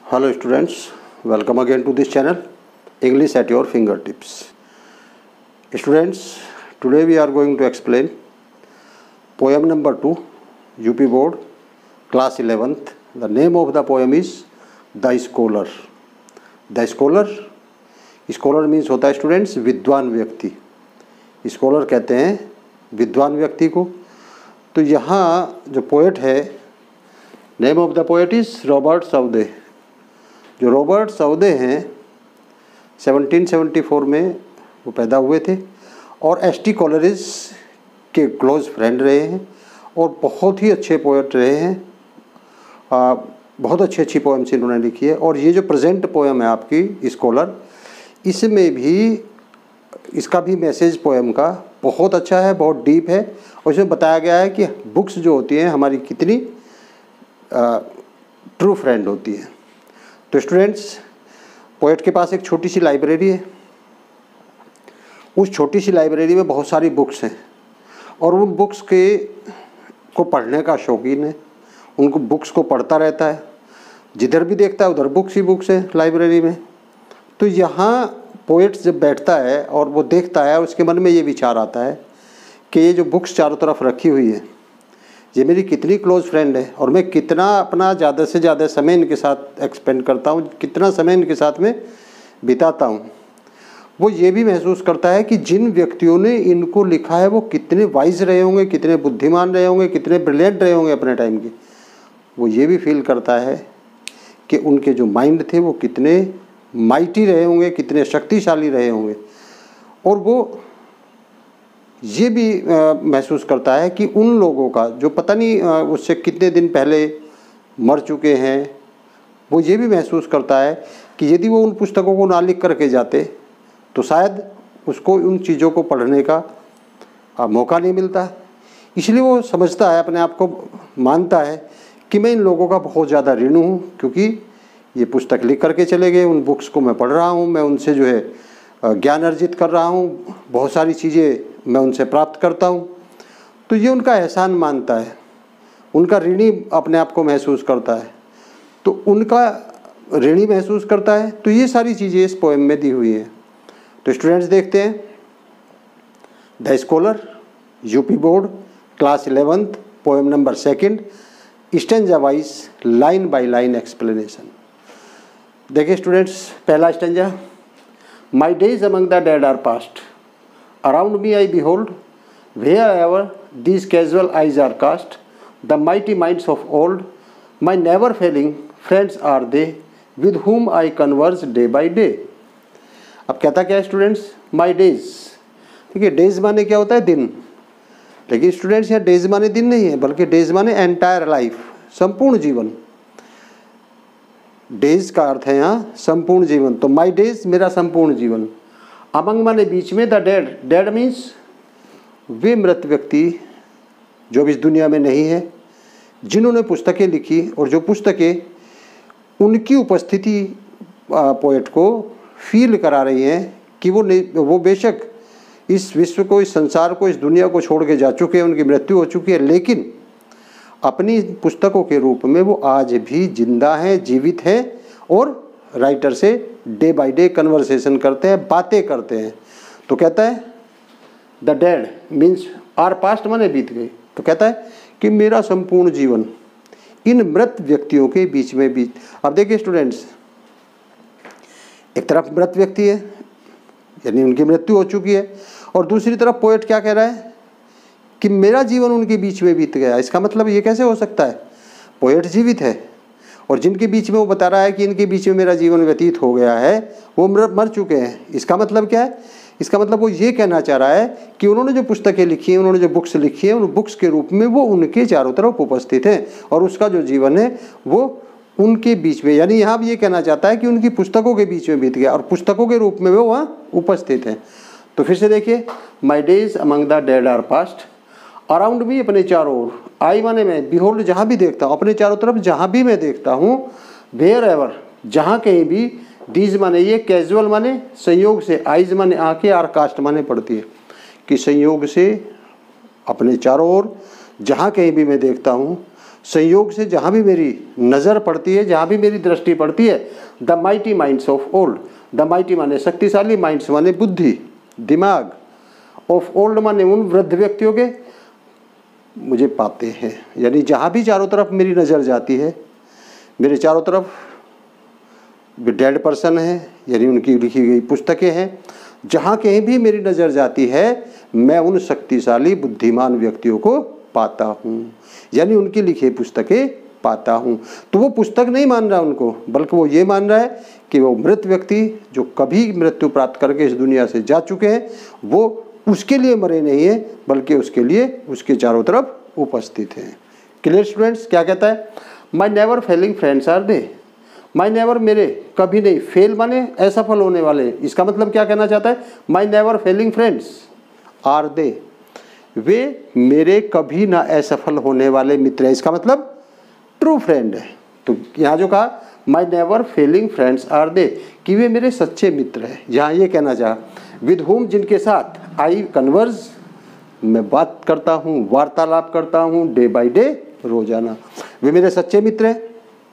Hello students, welcome again to this channel, English at your fingertips. Students, today we are going to explain poem number 2, UP Board, class 11th. The name of the poem is The Scholar. The Scholar, scholar means होता है students विद्वान व्यक्ति। Scholar कहते हैं विद्वान व्यक्ति को। तो यहाँ जो पोएट है, name of the poet is Robert Southey. जो रॉबर्ट साउदे हैं 1774 में वो पैदा हुए थे और एस.टी. कॉलरिज के क्लोज फ्रेंड रहे हैं और बहुत ही अच्छे पोएट रहे हैं। बहुत अच्छी पोएम्स इन्होंने लिखी है। और ये जो प्रेजेंट पोएम है आपकी स्कॉलर, इसमें भी इसका भी मैसेज पोएम का बहुत अच्छा है, बहुत डीप है। और इसमें बताया गया है कि बुक्स जो होती हैं हमारी कितनी ट्रू फ्रेंड होती है। तो स्टूडेंट्स, पोएट के पास एक छोटी सी लाइब्रेरी है। उस छोटी सी लाइब्रेरी में बहुत सारी बुक्स हैं और उन बुक्स को पढ़ने का शौकीन है। उनको बुक्स को पढ़ता रहता है, जिधर भी देखता है उधर बुक्स ही बुक्स हैं लाइब्रेरी में। तो यहाँ पोएट जब बैठता है और वो देखता है, उसके मन में ये विचार आता है कि ये जो बुक्स चारों तरफ रखी हुई है, ये मेरी कितनी क्लोज फ्रेंड है और मैं कितना अपना ज़्यादा से ज़्यादा समय इनके साथ एक्सपेंड करता हूँ, कितना समय इनके साथ में बिताता हूँ। वो ये भी महसूस करता है कि जिन व्यक्तियों ने इनको लिखा है वो कितने वाइज रहे होंगे, कितने बुद्धिमान रहे होंगे, कितने ब्रिलियंट रहे होंगे अपने टाइम के। वो ये भी फील करता है कि उनके जो माइंड थे वो कितने माइटी रहे होंगे, कितने शक्तिशाली रहे होंगे। और वो ये भी महसूस करता है कि उन लोगों का जो पता नहीं उससे कितने दिन पहले मर चुके हैं, वो ये भी महसूस करता है कि यदि वो उन पुस्तकों को ना लिख करके जाते तो शायद उसको उन चीज़ों को पढ़ने का मौका नहीं मिलता। इसलिए वो समझता है, अपने आप को मानता है कि मैं इन लोगों का बहुत ज़्यादा ऋणी हूँ, क्योंकि ये पुस्तक लिख करके चले गए। उन बुक्स को मैं पढ़ रहा हूँ, मैं उनसे जो है ज्ञान अर्जित कर रहा हूँ, बहुत सारी चीज़ें मैं उनसे प्राप्त करता हूँ। तो ये उनका एहसान मानता है, उनका ऋणी अपने आप को महसूस करता है। तो उनका ऋणी महसूस करता है। तो ये सारी चीज़ें इस पोएम में दी हुई हैं। तो स्टूडेंट्स देखते हैं the scholar, UP board, class 11th, poem number 2, stanza wise line by line explanation. देखिए स्टूडेंट्स, पहला stanza, my days among the dead are past, around me I behold, wherever these casual eyes are cast, the mighty minds of old, my never failing friends are they, with whom I converse day by day। अब कहता क्या है students, my days. देखिए days माने क्या होता है, दिन। लेकिन स्टूडेंट्स यहाँ डेज माने दिन नहीं है, बल्कि डेज माने एंटायर लाइफ, संपूर्ण जीवन। डेज का अर्थ है यहाँ संपूर्ण जीवन। तो माई डेज मेरा संपूर्ण जीवन। अमंग माने बीच में, द डेड, डेड मीन्स वे मृत व्यक्ति जो भी इस दुनिया में नहीं है, जिन्होंने पुस्तकें लिखी और जो पुस्तकें उनकी उपस्थिति पोएट को फील करा रही हैं कि वो बेशक इस विश्व को, इस संसार को, इस दुनिया को छोड़ के जा चुके हैं, उनकी मृत्यु हो चुकी है, लेकिन अपनी पुस्तकों के रूप में वो आज भी जिंदा हैं, जीवित हैं और राइटर से डे बाय डे कन्वर्सेशन करते हैं, बातें करते हैं। तो कहता है the dead means are past, माने बीत गई। तो कहता है कि मेरा संपूर्ण जीवन इन मृत व्यक्तियों के बीच में बीत। अब देखिए स्टूडेंट्स, एक तरफ मृत व्यक्ति है, यानी उनकी मृत्यु हो चुकी है, और दूसरी तरफ पोएट क्या कह रहा है कि मेरा जीवन उनके बीच में बीत गया। इसका मतलब ये कैसे हो सकता है, पोएट जीवित है और जिनके बीच में वो बता रहा है कि इनके बीच में मेरा जीवन व्यतीत हो गया है, वो मर चुके हैं। इसका मतलब क्या है, इसका मतलब वो ये कहना चाह रहा है कि उन्होंने जो पुस्तकें लिखी हैं, उन्होंने जो बुक्स लिखी हैं, उन बुक्स के रूप में वो उनके चारों तरफ उपस्थित हैं और उसका जो जीवन है वो उनके बीच में, यानी यहाँ भी ये कहना चाहता है कि उनकी पुस्तकों के बीच में बीत गया और पुस्तकों के रूप में वो वहाँ उपस्थित हैं। तो फिर से देखिए, my days among the dead are past, around me अपने चारों ओर, आई माने मैं, बिहोल्ड जहाँ भी देखता हूँ, अपने चारों तरफ जहाँ भी मैं देखता हूँ, वेयर एवर जहाँ कहीं भी, दीज माने ये, कैजुअल माने संयोग से, आइज माने आंखें, आर कास्ट माने पड़ती है कि संयोग से अपने चारों ओर जहाँ कहीं भी मैं देखता हूँ, संयोग से जहाँ भी मेरी नज़र पड़ती है, जहाँ भी मेरी दृष्टि पड़ती है, the mighty minds of old, the mighty माने शक्तिशाली, माइंड्स माने बुद्धि, दिमाग, ऑफ ओल्ड माने उन वृद्ध व्यक्तियों के, मुझे पाते हैं। यानी जहाँ भी चारों तरफ मेरी नज़र जाती है, मेरे चारों तरफ डेड पर्सन है, यानी उनकी लिखी गई पुस्तकें हैं, जहाँ कहीं भी मेरी नज़र जाती है मैं उन शक्तिशाली बुद्धिमान व्यक्तियों को पाता हूँ, यानी उनकी लिखी पुस्तकें पाता हूँ। तो वो पुस्तक नहीं मान रहा उनको, बल्कि वो ये मान रहा है कि वो मृत व्यक्ति जो कभी मृत्यु प्राप्त करके इस दुनिया से जा चुके हैं, वो उसके लिए मरे नहीं हैं, बल्कि उसके लिए उसके चारों तरफ उपस्थित हैं। Clear students? क्या कहता है? My never failing friends are they. My never मेरे कभी नहीं, फेल माने असफल होने वाले, इसका मतलब क्या कहना चाहता है? My never failing friends are they, वे मेरे कभी ना असफल होने वाले मित्र हैं, इसका मतलब ट्रू फ्रेंड है। तो यहाँ जो कहा my never failing friends are they, कि वे मेरे सच्चे मित्र हैं। यहाँ ये कहना चाहा विद हुम, जिनके साथ आई कन्वर्ज, मैं बात करता हूँ, वार्तालाप करता हूँ, डे बाय डे, रोजाना, वे मेरे सच्चे मित्र हैं,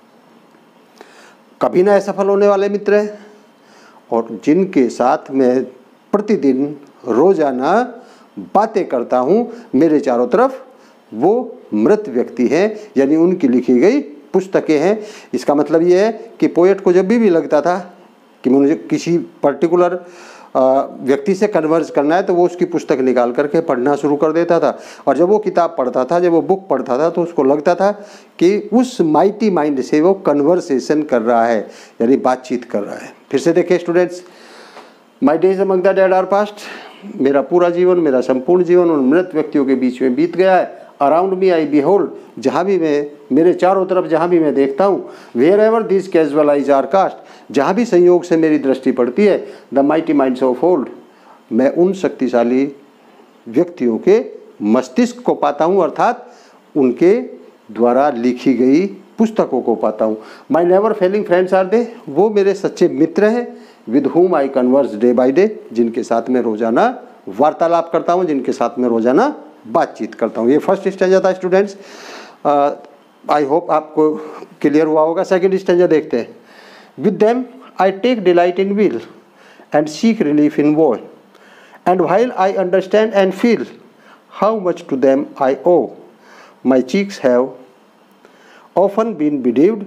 कभी ना असफल होने वाले मित्र हैं, और जिनके साथ मैं प्रतिदिन रोजाना बातें करता हूँ, मेरे चारों तरफ वो मृत व्यक्ति हैं, यानी उनकी लिखी गई पुस्तकें हैं। इसका मतलब ये है कि पोएट को जब भी लगता था कि मुझे किसी पर्टिकुलर व्यक्ति से कन्वर्ज करना है, तो वो उसकी पुस्तक निकाल करके पढ़ना शुरू कर देता था। और जब वो किताब पढ़ता था, जब वो बुक पढ़ता था, तो उसको लगता था कि उस माइटी माइंड से वो कन्वर्सेशन कर रहा है, यानी बातचीत कर रहा है। फिर से देखिए students, my days among the dead are past, मेरा पूरा जीवन, मेरा संपूर्ण जीवन उन मृत व्यक्तियों के बीच में बीत गया है। अराउंड मी आई बिहोल्ड, जहाँ भी मैं, मेरे चारों तरफ जहाँ भी मैं देखता हूँ, wherever this casual eyes are cast, जहाँ भी संयोग से मेरी दृष्टि पड़ती है, the mighty minds of old, मैं उन शक्तिशाली व्यक्तियों के मस्तिष्क को पाता हूँ, अर्थात उनके द्वारा लिखी गई पुस्तकों को पाता हूँ। My never failing friends are they, वो मेरे सच्चे मित्र हैं, with whom I converse day by day, जिनके साथ मैं रोजाना वार्तालाप करता हूँ, जिनके साथ मैं रोजाना बातचीत करता हूँ। ये फर्स्ट स्टैंजा था स्टूडेंट्स, आई होप आपको क्लियर हुआ होगा। सेकंड स्टैंजा देखते हैं। With them I take delight in weal and seek relief in woe, and while I understand and feel how much to them I owe, my cheeks have often been bedewed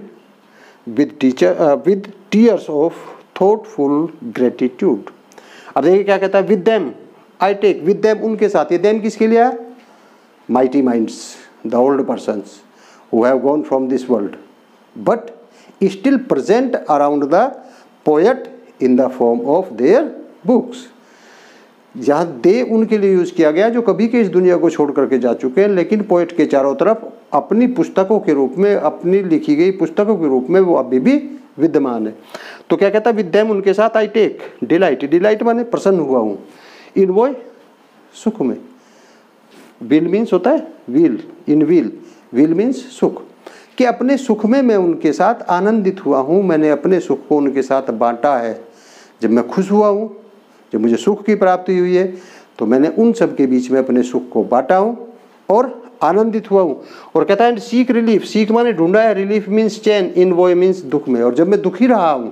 with tears of thoughtful gratitude। अब देखिए क्या कहता है, with them I take, with them उनके साथ, ये them किसके लिए है? Mighty minds, the old persons who have gone from this world but still present around the poet in the form of their books. यहाँ दे उनके लिए use किया गया जो कभी के इस दुनिया को छोड़ करके जा चुके हैं, लेकिन पोएट के चारों तरफ अपनी पुस्तकों के रूप में, अपनी लिखी गई पुस्तकों के रूप में वो अभी भी विद्यमान है। तो क्या कहता है, विद देम उनके साथ आई टेक डिलाइट, डिलाइट माने प्रसन्न हुआ हूँ, इन वो सुख में, विल मीन्स होता है विल, इन विल मीन्स सुख, कि अपने सुख में मैं उनके साथ आनंदित हुआ हूँ, मैंने अपने सुख को उनके साथ बांटा है। जब मैं खुश हुआ हूँ, जब मुझे सुख की प्राप्ति हुई है, तो मैंने उन सब के बीच में अपने सुख को बांटा हूँ और आनंदित हुआ हूँ। और कहता है सीक रिलीफ, सीख माने ढूंढा है, रिलीफ मीन्स चैन, इन वो मीन्स दुख में। और जब मैं दुखी रहा हूँ,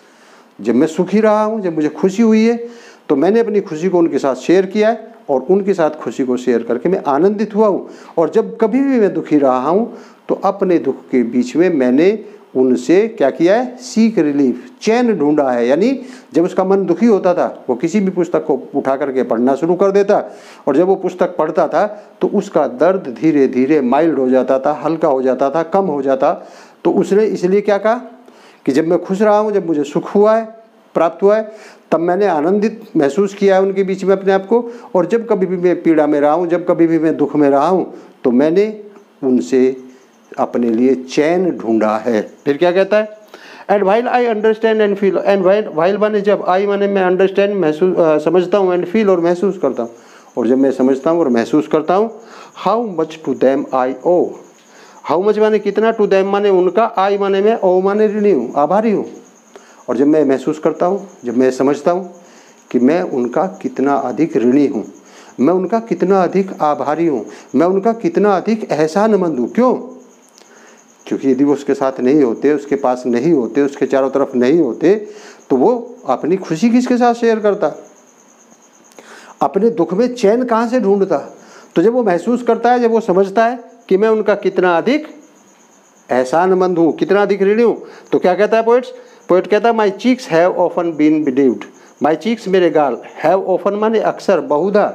जब मैं सुखी रहा हूँ, जब मुझे खुशी हुई है, तो मैंने अपनी खुशी को उनके साथ शेयर किया है और उनके साथ खुशी को शेयर करके मैं आनंदित हुआ हूँ। और जब कभी भी मैं दुखी रहा हूँ, तो अपने दुख के बीच में मैंने उनसे क्या किया है, सीक रिलीफ, चैन ढूंढा है। यानी जब उसका मन दुखी होता था, वो किसी भी पुस्तक को उठा करके पढ़ना शुरू कर देता, और जब वो पुस्तक पढ़ता था तो उसका दर्द धीरे धीरे माइल्ड हो जाता था, हल्का हो जाता था, कम हो जाता। तो उसने इसलिए क्या कहा कि जब मैं खुश रहा हूँ, जब मुझे सुख हुआ है, प्राप्त हुआ है, तब मैंने आनंदित महसूस किया है उनके बीच में अपने आप को। और जब कभी भी मैं पीड़ा में रहा हूँ, जब कभी भी मैं दुख में रहा हूँ, तो मैंने उनसे अपने लिए चैन ढूंढा है। फिर क्या कहता है, and while I understand and feel, and while माने जब, आई माने मैं अंडरस्टैंड महसूस समझता हूँ, एंड फील और महसूस करता हूँ। और जब मैं समझता हूँ और महसूस करता हूँ, how much to them I owe, how much माने कितना, टू देम माने उनका, आई माने मैं, ओ माने ऋणी हूँ, आभारी हूँ। और जब मैं महसूस करता हूँ, जब मैं समझता हूँ कि मैं उनका कितना अधिक ऋणी हूँ, मैं उनका कितना अधिक आभारी हूँ, मैं उनका कितना अधिक एहसानमंद हूँ। क्यों? क्योंकि यदि वो उसके साथ नहीं होते, उसके पास नहीं होते, उसके चारों तरफ नहीं होते, तो वो अपनी खुशी किसके साथ शेयर करता, अपने दुख में चैन कहाँ से ढूंढता। तो जब वो महसूस करता है, जब वो समझता है कि मैं उनका कितना अधिक एहसानमंद हूँ, कितना अधिक ऋणी हूँ, तो क्या कहता है पोएट कहता है my cheeks have often been bedewed, my cheeks मेरे गाल, हैव ऑफन माने अक्सर, बहुधा,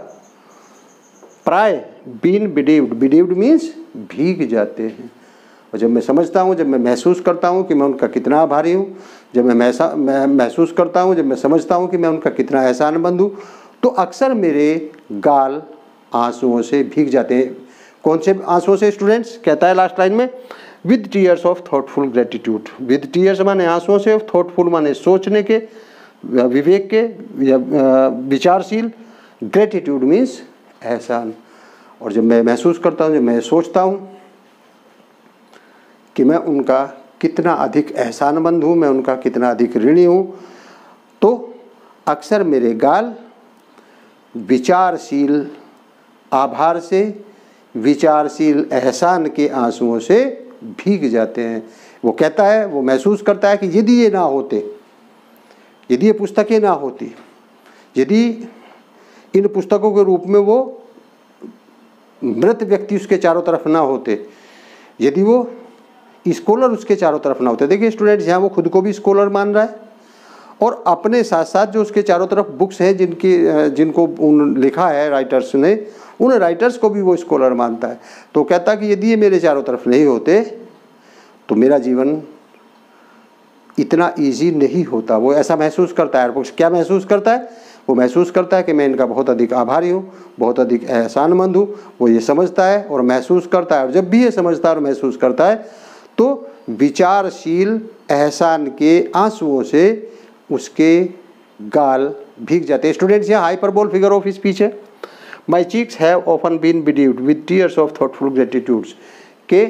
प्राय, बीन बिडीव्ड, बिडीव्ड मीन्स भीग जाते हैं। और जब मैं समझता हूँ, जब मैं महसूस करता हूँ कि मैं उनका कितना आभारी हूँ, जब मैं महसूस करता हूँ, जब मैं समझता हूँ कि मैं उनका कितना एहसानमंद हूँ, तो अक्सर मेरे गाल आंसुओं से भीग जाते हैं। कौन से आंसुओं से स्टूडेंट्स? कहता है लास्ट लाइन में with tears of thoughtful gratitude. With tears माने आंसुओं से, थॉटफुल माने सोचने के, विवेक के या विचारशील, ग्रेटिट्यूड मीन्स एहसान। और जब मैं महसूस करता हूँ, जब मैं सोचता हूँ कि मैं उनका कितना अधिक एहसानमंद हूँ, मैं उनका कितना अधिक ऋणी हूँ, तो अक्सर मेरे गाल विचारशील आभार से, विचारशील एहसान के आंसुओं से भीग जाते हैं। वो कहता है, वो महसूस करता है कि यदि ये ना होते, यदि ये पुस्तकें ना होती, यदि इन पुस्तकों के रूप में वो मृत व्यक्ति उसके चारों तरफ ना होते, यदि वो स्कॉलर उसके चारों तरफ ना होते। देखिए स्टूडेंट्स, यहाँ वो खुद को भी स्कॉलर मान रहा है और अपने साथ साथ जो उसके चारों तरफ बुक्स हैं जिनको लिखा है राइटर्स ने, उन राइटर्स को भी वो स्कॉलर मानता है। तो कहता है कि यदि ये मेरे चारों तरफ नहीं होते तो मेरा जीवन इतना इजी नहीं होता। वो ऐसा महसूस करता है। क्या महसूस करता है? वो महसूस करता है कि मैं इनका बहुत अधिक आभारी हूँ, बहुत अधिक एहसानमंद हूँ। वो ये समझता है और महसूस करता है, और जब भी ये समझता है और महसूस करता है तो विचारशील एहसान के आंसुओं से उसके गाल भीग जाते हैं। स्टूडेंट्स, यहाँ हाइपरबोल फिगर ऑफ स्पीच है। My cheeks have often been bedewed with tears of thoughtful gratitudes, के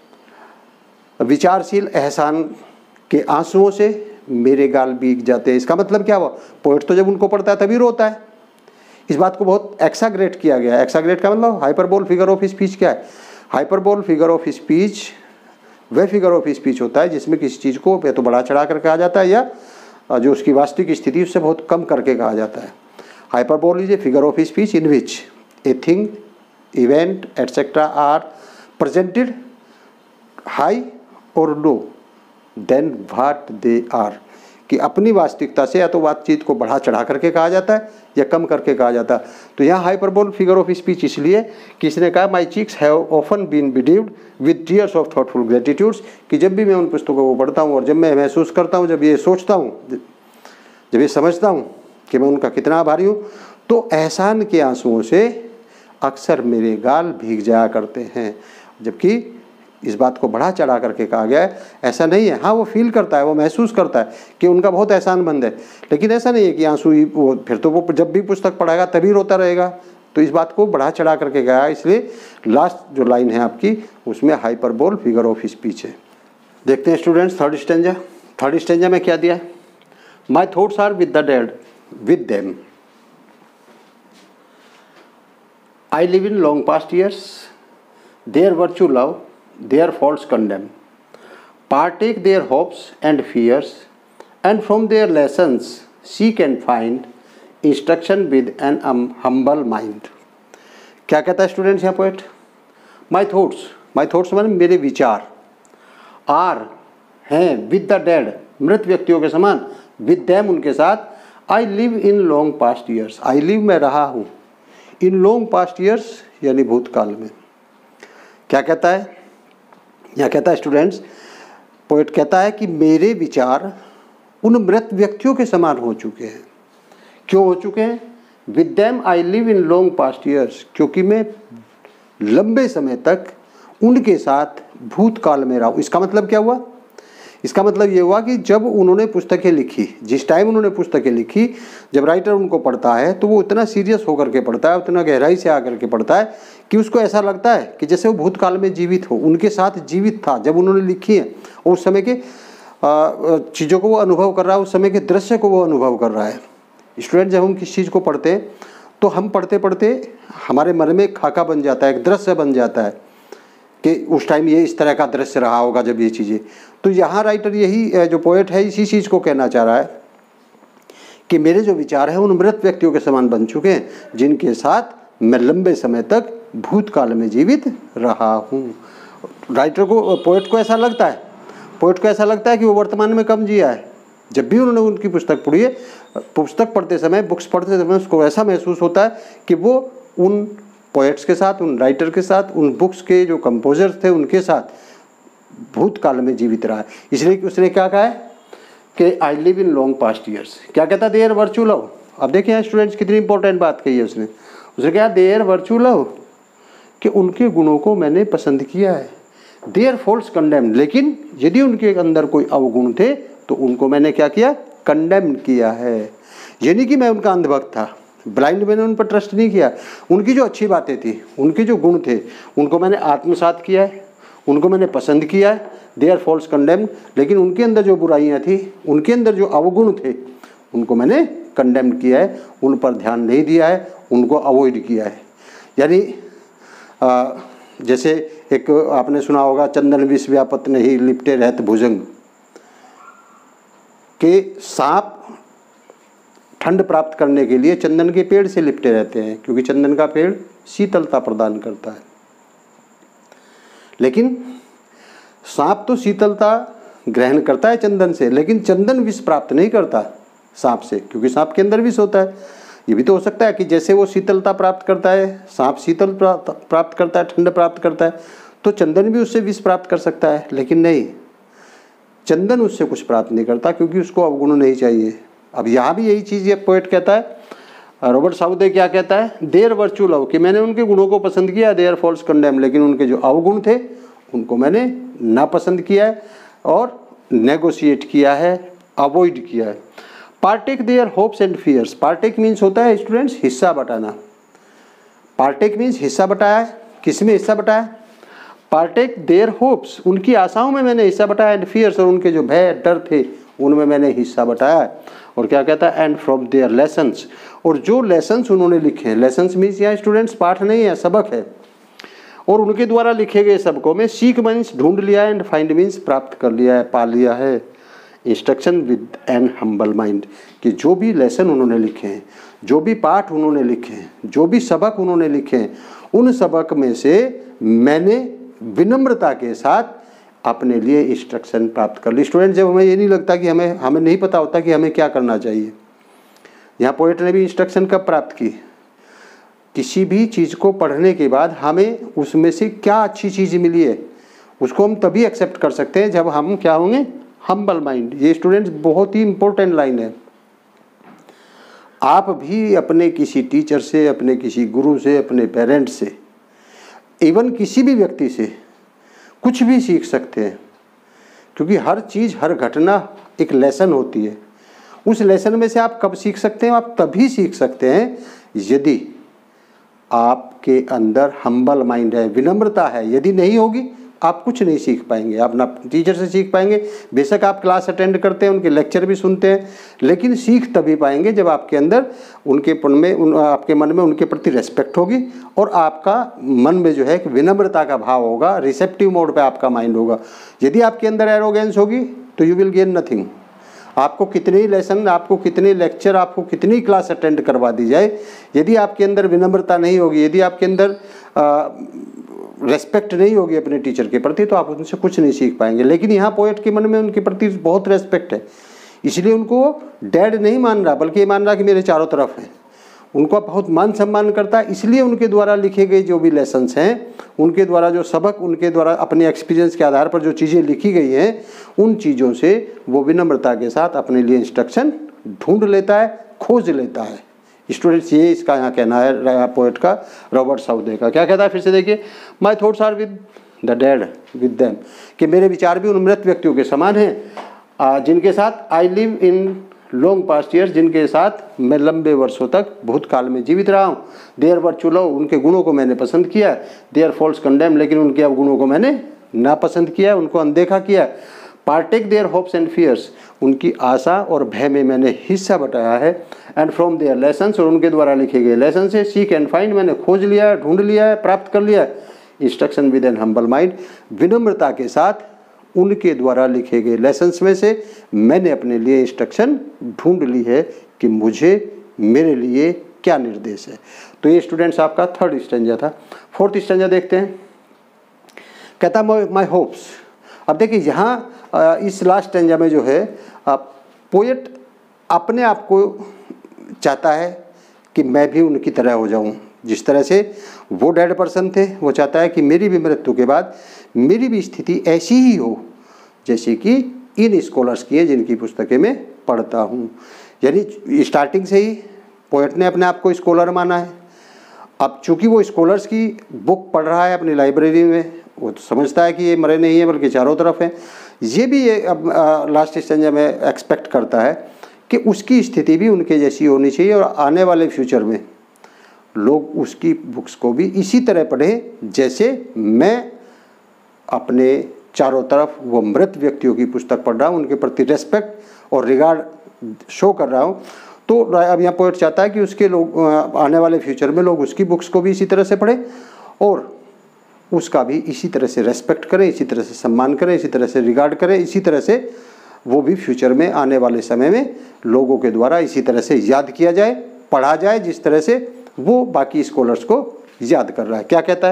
विचारशील एहसान के आंसुओं से मेरे गाल भीग जाते हैं। इसका मतलब क्या हुआ? पोएट तो जब उनको पढ़ता है तभी रोता है। इस बात को बहुत एक्साग्रेट किया गया है। एक्साग्रेट का मतलब हाइपरबोल फिगर ऑफ स्पीच क्या है? हाइपरबोल फिगर ऑफ स्पीच वह फिगर ऑफ स्पीच होता है जिसमें किसी चीज़ को या तो बढ़ा चढ़ा कर कहा जाता है या जो उसकी वास्तविक स्थिति उससे बहुत कम करके कहा जाता है। Hyperbole is a figure of speech in which a thing, event etcetera are presented high or low than what they are, कि अपनी वास्तविकता से या तो बातचीत को बढ़ा चढ़ा करके कहा जाता है या कम करके कहा जाता है। तो यहाँ हाइपरबोल फिगर ऑफ स्पीच इसलिए कि इसने कहा my cheeks have often been bedewed with tears of thoughtful gratitudes, कि जब भी मैं उन पुस्तकों को पढ़ता हूँ और जब मैं महसूस करता हूँ, जब ये सोचता हूँ, जब ये समझता हूँ कि मैं उनका कितना आभारी हूँ, तो एहसान के आंसुओं से अक्सर मेरे गाल भीग जाया करते हैं। जबकि इस बात को बढ़ा चढ़ा करके कहा गया है, ऐसा नहीं है। हाँ, वो फील करता है, वो महसूस करता है कि उनका बहुत एहसानमंद है, लेकिन ऐसा नहीं है कि आंसू ही वो फिर तो वो जब भी पुस्तक पढ़ेगा तभी रोता रहेगा। तो इस बात को बढ़ा चढ़ा करके गया है, इसलिए लास्ट जो लाइन है आपकी उसमें हाइपरबोल फिगर ऑफ स्पीच है। देखते हैं students third stanza. Third stanza में क्या दिया है? My thoughts are with the dead with them, I live in long past years, their virtue love, their faults condemn, partake their hopes and fears, and from their lessons seek and find instruction with an humble mind। क्या कहता है students यहाँ poet? My thoughts माने मेरे विचार, are हैं, with the dead मृत व्यक्तियों के समान, विद देम उनके साथ, I live in long past years, I live मैं रहा हूँ, इन लॉन्ग पास्ट ईयर्स यानी भूतकाल में। क्या कहता है यहाँ? कहता है स्टूडेंट्स, पोएट कहता है कि मेरे विचार उन मृत व्यक्तियों के समान हो चुके हैं। क्यों हो चुके हैं? With them I live in long past years, क्योंकि मैं लंबे समय तक उनके साथ भूतकाल में रहा हूँ। इसका मतलब क्या हुआ? इसका मतलब ये हुआ कि जब उन्होंने पुस्तकें लिखी, जिस टाइम उन्होंने पुस्तकें लिखी, जब राइटर उनको पढ़ता है तो वो इतना सीरियस होकर के पढ़ता है, उतना गहराई से आकर के पढ़ता है कि उसको ऐसा लगता है कि जैसे वो भूतकाल में जीवित हो, उनके साथ जीवित था जब उन्होंने लिखी है, और उस समय के चीज़ों को वो अनुभव कर रहा है, उस समय के दृश्य को वो अनुभव कर रहा है। स्टूडेंट, जब हम किसी चीज़ को पढ़ते हैं तो हम पढ़ते पढ़ते हमारे मन में खाका बन जाता है, एक दृश्य बन जाता है कि उस टाइम ये इस तरह का दृश्य रहा होगा जब ये चीज़ें। तो यहाँ राइटर यही जो पोएट है इसी चीज़ को कहना चाह रहा है कि मेरे जो विचार हैं उन मृत व्यक्तियों के समान बन चुके हैं जिनके साथ मैं लंबे समय तक भूतकाल में जीवित रहा हूँ। राइटर को, पोएट को ऐसा लगता है कि वो वर्तमान में कम जिया है। जब भी उन्होंने उनकी पुस्तक पढ़ी है, पुस्तक पढ़ते समय, बुक्स पढ़ते समय उसको ऐसा महसूस होता है कि वो उन पोएट्स के साथ, उन राइटर के साथ, उन बुक्स के जो कंपोजर्स थे उनके साथ भूतकाल में जीवित रहा है। इसलिए कि उसने क्या कहा है कि I live in long past years. क्या कहता, देयर वर्चू लव। अब देखिए यहाँ स्टूडेंट्स कितनी इंपॉर्टेंट बात कही है उसने कहा देयर वर्चू लव, कि उनके गुणों को मैंने पसंद किया है। देयर फॉल्स कंडेम, लेकिन यदि उनके अंदर कोई अवगुण थे तो उनको मैंने क्या किया, कंडेम किया है। यानी कि मैं उनका अंधभक्त था, ब्लाइंड मैंने उन पर ट्रस्ट नहीं किया। उनकी जो अच्छी बातें थी, उनके जो गुण थे, उनको मैंने आत्मसात किया है, उनको मैंने पसंद किया है। दे आर फॉल्स कंडेम, लेकिन उनके अंदर जो बुराइयां थी, उनके अंदर जो अवगुण थे, उनको मैंने कंडेम किया है, उन पर ध्यान नहीं दिया है, उनको अवॉइड किया है। यानी जैसे एक आपने सुना होगा, चंदन विष व्यापत नहीं लिपटे रहत भुजंग, के सांप ठंड प्राप्त करने के लिए चंदन के पेड़ से लिपटे रहते हैं, क्योंकि चंदन का पेड़ शीतलता प्रदान करता है। लेकिन सांप तो शीतलता ग्रहण करता है चंदन से, लेकिन चंदन विष प्राप्त नहीं करता सांप से, क्योंकि सांप के अंदर विष होता है। ये भी तो हो सकता है कि जैसे वो शीतलता प्राप्त करता है, सांप शीतल प्राप्त करता है, ठंड प्राप्त करता है, तो चंदन भी उससे विष प्राप्त कर सकता है। लेकिन नहीं, चंदन उससे कुछ प्राप्त नहीं करता, क्योंकि उसको अवगुण नहीं चाहिए। अब यहाँ भी यही चीज़ ये पोएट कहता है, रॉबर्ट साउदे क्या कहता है, देयर वर्चू लव, कि मैंने उनके गुणों को पसंद किया, देयर फॉल्स कंडेम, लेकिन उनके जो अवगुण थे उनको मैंने नापसंद किया है और नेगोशिएट किया है, अवॉइड किया है। Partake their hopes and fears. Partake means होता है स्टूडेंट्स हिस्सा बटाना। पार्टेक मीन्स हिस्सा बटाया है। किस में हिस्सा बटाया? पार्टेक देयर होप्स, उनकी आशाओं में मैंने हिस्सा बटाया, एंड फियर्स, और उनके जो भय डर थे उनमें मैंने हिस्सा बटाया है। और क्या कहता है, एंड फ्रॉम देयर लेसन्स, और जो लेसन्स उन्होंने लिखे हैं, लेसन्स मीन्स यहाँ स्टूडेंट्स पाठ नहीं है, सबक है, और उनके द्वारा लिखे गए सबकों में सीख मीन्स ढूंढ लिया है, एंड फाइंड मीन्स प्राप्त कर लिया है, पा लिया है। Instruction with an humble mind, कि जो भी लेसन उन्होंने लिखे हैं, जो भी पाठ उन्होंने लिखे हैं, जो भी सबक उन्होंने लिखे हैं, उन सबक में से मैंने विनम्रता के साथ अपने लिए इंस्ट्रक्शन प्राप्त कर ली। स्टूडेंट, जब हमें ये नहीं लगता कि हमें नहीं पता होता कि हमें क्या करना चाहिए, यहाँ पोएट ने भी इंस्ट्रक्शन कब प्राप्त की? किसी भी चीज़ को पढ़ने के बाद हमें उसमें से क्या अच्छी चीज़ मिली है, उसको हम तभी एक्सेप्ट कर सकते हैं जब हम क्या होंगे, हम्बल माइंड। ये स्टूडेंट्स बहुत ही इंपॉर्टेंट लाइन है। आप भी अपने किसी टीचर से, अपने किसी गुरु से, अपने पेरेंट्स से, इवन किसी भी व्यक्ति से कुछ भी सीख सकते हैं, क्योंकि हर चीज़, हर घटना एक लेसन होती है। उस लेसन में से आप कब सीख सकते हैं? आप तभी सीख सकते हैं यदि आपके अंदर हम्बल माइंड है, विनम्रता है। यदि नहीं होगी आप कुछ नहीं सीख पाएंगे। आप ना टीचर से सीख पाएंगे, बेशक आप क्लास अटेंड करते हैं, उनके लेक्चर भी सुनते हैं, लेकिन सीख तभी पाएंगे जब आपके अंदर आपके मन में उनके प्रति रेस्पेक्ट होगी, और आपका मन में जो है कि विनम्रता का भाव होगा, रिसेप्टिव मोड पे आपका माइंड होगा। यदि आपके अंदर एरोगेंस होगी तो यू विल गेन नथिंग। आपको कितने ही लेसन, आपको कितने लेक्चर, आपको कितनी क्लास अटेंड करवा दी जाए, यदि आपके अंदर विनम्रता नहीं होगी, यदि आपके अंदर रेस्पेक्ट नहीं होगी अपने टीचर के प्रति, तो आप उनसे कुछ नहीं सीख पाएंगे। लेकिन यहाँ पोएट के मन में उनके प्रति बहुत रेस्पेक्ट है, इसलिए उनको डैड नहीं मान रहा, बल्कि ये मान रहा कि मेरे चारों तरफ हैं। उनको बहुत मान सम्मान करता है, इसलिए उनके द्वारा लिखे गए जो भी लेसन्स हैं, उनके द्वारा जो सबक, उनके द्वारा अपने एक्सपीरियंस के आधार पर जो चीज़ें लिखी गई हैं, उन चीज़ों से वो विनम्रता के साथ अपने लिए इंस्ट्रक्शन ढूंढ लेता है, खोज लेता है। स्टूडेंट्स, ये इसका यहाँ कहना है पोएट का, रॉबर्ट साउदे का। क्या कहता है फिर से देखिए, my thoughts are with the dead with them, कि मेरे विचार भी उन मृत व्यक्तियों के समान हैं जिनके साथ I live in long past years, जिनके साथ मैं लंबे वर्षों तक भूतकाल में जीवित रहा हूँ। देयर वर्चू लव, उनके गुणों को मैंने पसंद किया। देयर फॉल्स कंडेम, लेकिन उनके अवगुणों को मैंने नापसंद किया, उनको अनदेखा किया। Partake their hopes and fears, उनकी आशा और भय में मैंने हिस्सा बटाया है। एंड फ्रॉम देयर लेसन्स, और उनके द्वारा लिखे गए लेसन से सीक एंड फाइंड, मैंने खोज लिया है, ढूंढ लिया है, प्राप्त कर लिया है। Instruction with an humble mind, विनम्रता के साथ उनके द्वारा लिखे गए लेसन्स में से मैंने अपने लिए इंस्ट्रक्शन ढूंढ ली है कि मुझे मेरे लिए क्या निर्देश है। तो ये स्टूडेंट्स आपका थर्ड स्टैंजा था। फोर्थ स्टैंजा देखते हैं। कहता माई होप्स। अब देखिए यहाँ इस लास्ट स्टैंजा में जो है पोएट अपने आप को चाहता है कि मैं भी उनकी तरह हो जाऊं। जिस तरह से वो डेड पर्सन थे, वो चाहता है कि मेरी भी मृत्यु के बाद मेरी भी स्थिति ऐसी ही हो जैसे कि इन स्कॉलर्स की है जिनकी पुस्तकें मैं पढ़ता हूँ। यानी स्टार्टिंग से ही पोएट ने अपने आप को स्कॉलर माना है। अब चूंकि वो स्कॉलर्स की बुक पढ़ रहा है अपनी लाइब्रेरी में, वो तो समझता है कि ये मरे नहीं है बल्कि चारों तरफ है। ये भी ये अब लास्ट स्टेज में एक्सपेक्ट करता है कि उसकी स्थिति भी उनके जैसी होनी चाहिए और आने वाले फ्यूचर में लोग उसकी बुक्स को भी इसी तरह पढ़ें जैसे मैं अपने चारों तरफ वो मृत व्यक्तियों की पुस्तक पढ़ रहा हूँ, उनके प्रति रेस्पेक्ट और रिगार्ड शो कर रहा हूँ। तो अब यहाँ पोएट चाहता है कि उसके लोग आने वाले फ्यूचर में लोग उसकी बुक्स को भी इसी तरह से पढ़ें और उसका भी इसी तरह से रेस्पेक्ट करें, इसी तरह से सम्मान करें, इसी तरह से रिगार्ड करें, इसी तरह से वो भी फ्यूचर में आने वाले समय में लोगों के द्वारा इसी तरह से याद किया जाए, पढ़ा जाए जिस तरह से वो बाकी स्कॉलर्स को याद कर रहा है। क्या कहता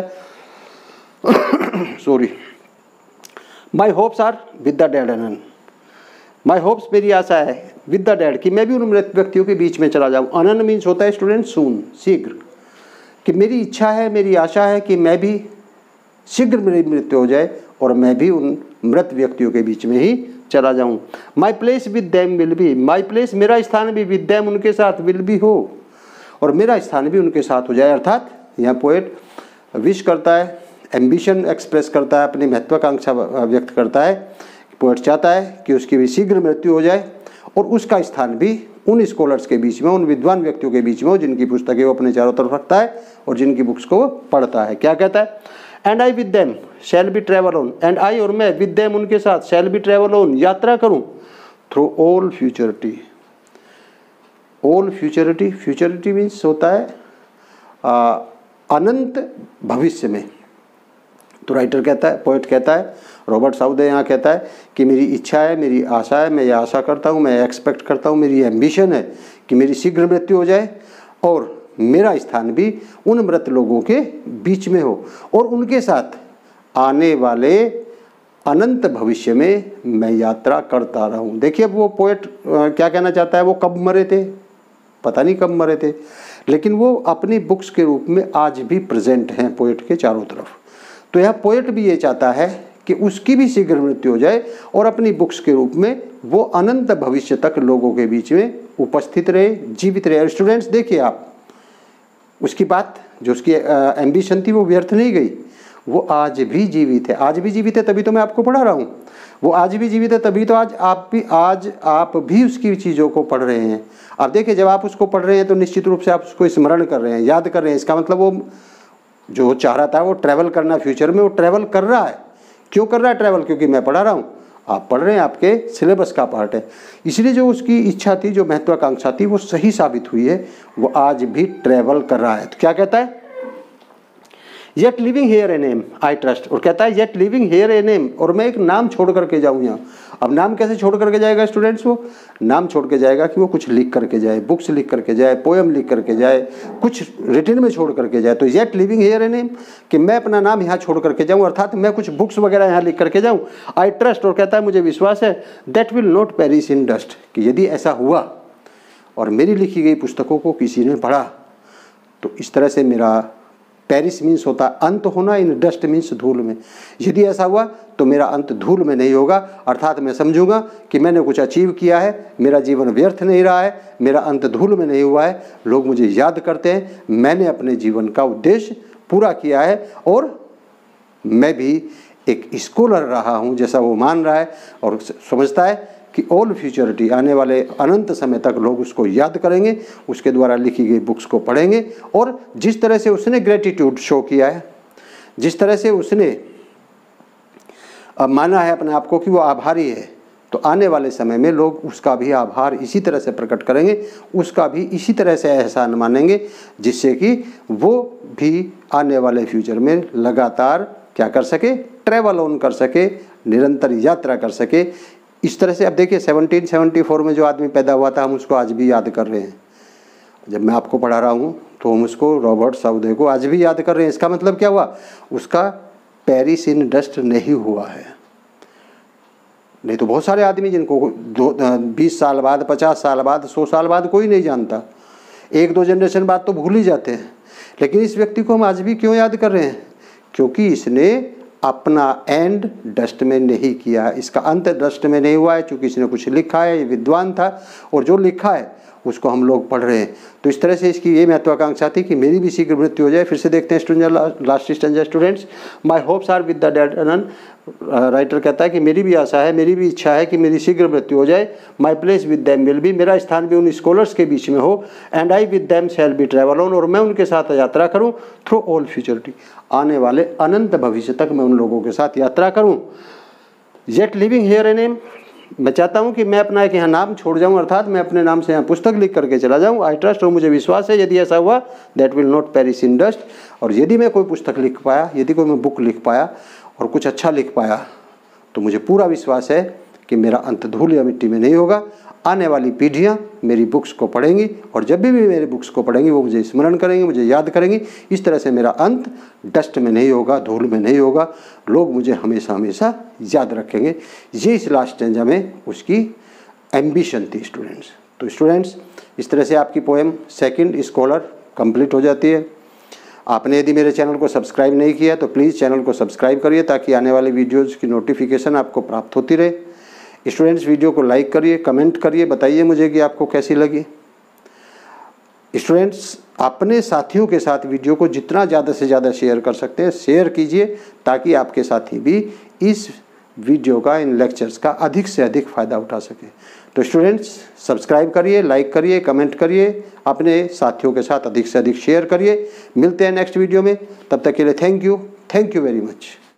है sorry, my hopes are with the dead anon. My hopes मेरी आशा है विद द डेड कि मैं भी उन मृत व्यक्तियों के बीच में चला जाऊँ। अनन मीन्स होता है स्टूडेंट सून, शीघ्र। कि मेरी इच्छा है, मेरी आशा है कि मैं भी शीघ्र मेरी मृत्यु हो जाए और मैं भी उन मृत व्यक्तियों के बीच में ही चला जाऊं। My place with them will be, my place मेरा स्थान भी विद देम उनके साथ विल बी हो और मेरा स्थान भी उनके साथ हो जाए। अर्थात यहाँ पोएट विश करता है, एम्बिशन एक्सप्रेस करता है, अपनी महत्वाकांक्षा व्यक्त करता है। पोएट चाहता है कि उसकी भी शीघ्र मृत्यु हो जाए और उसका स्थान भी उन स्कॉलर्स के बीच में, उन विद्वान व्यक्तियों के बीच में हो जिनकी पुस्तकें वो अपने चारों तरफ रखता है और जिनकी बुक्स को वो पढ़ता है। क्या कहता है, and I with them shall be travel on, and I और मैं विद देम उनके साथ शैल बी ट्रेवल ऑन यात्रा करूं through all futurity. All futurity, futurity means होता है अनंत भविष्य में। तो राइटर कहता है, पोएट कहता है, रॉबर्ट साउदे यहाँ कहता है कि मेरी इच्छा है, मेरी आशा है, मैं ये आशा करता हूँ, मैं एक्सपेक्ट करता हूँ, मेरी एम्बिशन है कि मेरी शीघ्र मृत्यु हो जाए और मेरा स्थान भी उन मृत लोगों के बीच में हो और उनके साथ आने वाले अनंत भविष्य में मैं यात्रा करता रहूं। देखिए अब वो पोएट क्या कहना चाहता है, वो कब मरे थे पता नहीं, कब मरे थे, लेकिन वो अपनी बुक्स के रूप में आज भी प्रेजेंट हैं पोएट के चारों तरफ। तो यह पोएट भी ये चाहता है कि उसकी भी शीघ्र मृत्यु हो जाए और अपनी बुक्स के रूप में वो अनंत भविष्य तक लोगों के बीच में उपस्थित रहे, जीवित रहे। स्टूडेंट्स देखिए आप, उसकी बात जो उसकी एम्बिशन थी वो व्यर्थ नहीं गई, वो आज भी जीवित है। आज भी जीवित है तभी तो मैं आपको पढ़ा रहा हूँ, वो आज भी जीवित है तभी तो आज आप भी उसकी चीज़ों को पढ़ रहे हैं। अब देखिए जब आप उसको पढ़ रहे हैं तो निश्चित रूप से आप उसको स्मरण कर रहे हैं, याद कर रहे हैं। इसका मतलब वो जो चाह रहा था वो ट्रैवल करना फ्यूचर में, वो ट्रैवल कर रहा है। क्यों कर रहा है ट्रैवल? क्योंकि मैं पढ़ा रहा हूँ, आप पढ़ रहे हैं, आपके सिलेबस का पार्ट है। इसलिए जो उसकी इच्छा थी, जो महत्वाकांक्षा थी, वो सही साबित हुई है, वो आज भी ट्रैवल कर रहा है। तो क्या कहता है, yet living here a name I trust, और कहता है yet living here a name, और मैं एक नाम छोड़ करके जाऊँ यहाँ। अब नाम कैसे छोड़ करके जाएगा स्टूडेंट्स? वो नाम छोड़ के जाएगा कि वो कुछ लिख करके जाए, बुक्स लिख करके जाए, पोएम लिख करके जाए, कुछ रिटन में छोड़ करके जाए। तो yet living here a name, कि मैं अपना नाम यहाँ छोड़ करके जाऊँ, अर्थात मैं कुछ बुक्स वगैरह यहाँ लिख करके जाऊँ। आई ट्रस्ट, और कहता है मुझे विश्वास है, that will not perish in dust, कि यदि ऐसा हुआ और मेरी लिखी गई पुस्तकों को किसी ने पढ़ा तो इस तरह से मेरा पेरिस मीन्स होता है अंत होना, इन डस्ट मीन्स धूल में, यदि ऐसा हुआ तो मेरा अंत धूल में नहीं होगा। अर्थात मैं समझूंगा कि मैंने कुछ अचीव किया है, मेरा जीवन व्यर्थ नहीं रहा है, मेरा अंत धूल में नहीं हुआ है, लोग मुझे याद करते हैं, मैंने अपने जीवन का उद्देश्य पूरा किया है और मैं भी एक स्कॉलर रहा हूँ जैसा वो मान रहा है और समझता है कि ऑल फ्यूचरिटी, आने वाले अनंत समय तक लोग उसको याद करेंगे, उसके द्वारा लिखी गई बुक्स को पढ़ेंगे। और जिस तरह से उसने ग्रेटिट्यूड शो किया है, जिस तरह से उसने माना है अपने आप को कि वो आभारी है, तो आने वाले समय में लोग उसका भी आभार इसी तरह से प्रकट करेंगे, उसका भी इसी तरह से एहसान मानेंगे, जिससे कि वो भी आने वाले फ्यूचर में लगातार क्या कर सके, ट्रैवल ऑन कर सके, निरंतर यात्रा कर सके। इस तरह से अब देखिए 1774 में जो आदमी पैदा हुआ था, हम उसको आज भी याद कर रहे हैं। जब मैं आपको पढ़ा रहा हूँ तो हम उसको, रॉबर्ट साउदे को आज भी याद कर रहे हैं। इसका मतलब क्या हुआ, उसका पेरिस इन डस्ट नहीं हुआ है। नहीं तो बहुत सारे आदमी जिनको 20 साल बाद, 50 साल बाद, 100 साल बाद कोई नहीं जानता, 1-2 जनरेशन बाद तो भूल ही जाते हैं। लेकिन इस व्यक्ति को हम आज भी क्यों याद कर रहे हैं, क्योंकि इसने अपना एंड डस्ट में नहीं किया, इसका अंत डस्ट में नहीं हुआ है, क्योंकि इसने कुछ लिखा है, ये विद्वान था और जो लिखा है उसको हम लोग पढ़ रहे हैं। तो इस तरह से इसकी ये महत्वाकांक्षा थी कि मेरी भी शीघ्र मृत्यु हो जाए। फिर से देखते हैं last stanza students. My hopes are with the dead anon. Writer कहता है कि मेरी भी आशा है, मेरी भी इच्छा है कि मेरी शीघ्र मृत्यु हो जाए। My place with them will be, मेरा स्थान भी उन स्कॉलर्स के बीच में हो। And I with them shall be travel on, और मैं उनके साथ यात्रा करूँ थ्रू ऑल फ्यूचरिटी, आने वाले अनंत भविष्य तक मैं उन लोगों के साथ यात्रा करूँ। Yet living here a name, मैं चाहता हूं कि मैं अपना एक यहाँ नाम छोड़ जाऊं, अर्थात मैं अपने नाम से यहाँ पुस्तक लिख करके चला जाऊं। आई ट्रस्ट, और मुझे विश्वास है यदि ऐसा हुआ, that will not perish in dust. और यदि मैं कोई पुस्तक लिख पाया, यदि कोई मैं बुक लिख पाया और कुछ अच्छा लिख पाया, तो मुझे पूरा विश्वास है कि मेरा अंत धूल या मिट्टी में नहीं होगा। आने वाली पीढ़ियाँ मेरी बुक्स को पढ़ेंगी, और जब भी मेरी बुक्स को पढ़ेंगी वो मुझे स्मरण करेंगी, मुझे याद करेंगी। इस तरह से मेरा अंत डस्ट में नहीं होगा, धूल में नहीं होगा, लोग मुझे हमेशा हमेशा याद रखेंगे। ये इस लास्ट स्टेंजा में उसकी एम्बिशन थी स्टूडेंट्स। तो स्टूडेंट्स, इस तरह से आपकी पोएम सेकंड स्कॉलर कंप्लीट हो जाती है। आपने यदि मेरे चैनल को सब्सक्राइब नहीं किया तो प्लीज़ चैनल को सब्सक्राइब करिए, ताकि आने वाली वीडियोज़ की नोटिफिकेशन आपको प्राप्त होती रहे। स्टूडेंट्स, वीडियो को लाइक करिए, कमेंट करिए, बताइए मुझे कि आपको कैसी लगी। स्टूडेंट्स, अपने साथियों के साथ वीडियो को जितना ज़्यादा से ज़्यादा शेयर कर सकते हैं शेयर कीजिए, ताकि आपके साथी भी इस वीडियो का, इन लेक्चर्स का अधिक से अधिक फ़ायदा उठा सके। तो स्टूडेंट्स, सब्सक्राइब करिए, लाइक करिए, कमेंट करिए, अपने साथियों के साथ अधिक से अधिक शेयर करिए। मिलते हैं नेक्स्ट वीडियो में, तब तक के लिए थैंक यू वेरी मच।